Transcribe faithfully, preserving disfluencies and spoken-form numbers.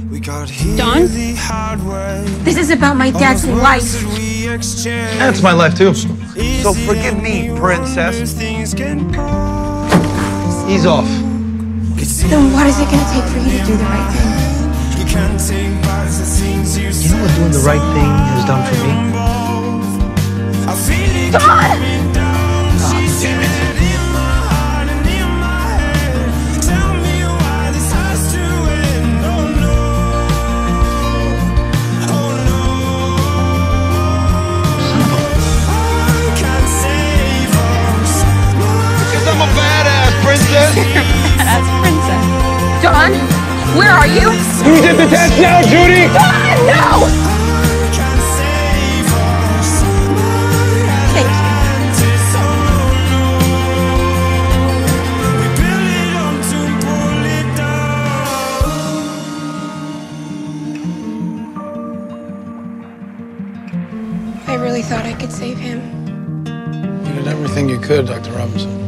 Don? This is about my dad's life. That's my life too. So forgive me, princess. He's off. Then what is it gonna take for you to do the right thing? You know what doing the right thing has done for me? Don! Oh, damn it. I'm a badass princess! Badass princess. Don, where are you? Who's at the test now, Judy? Don, no! Thank you. I really thought I could save him. You did everything you could, Doctor Robinson.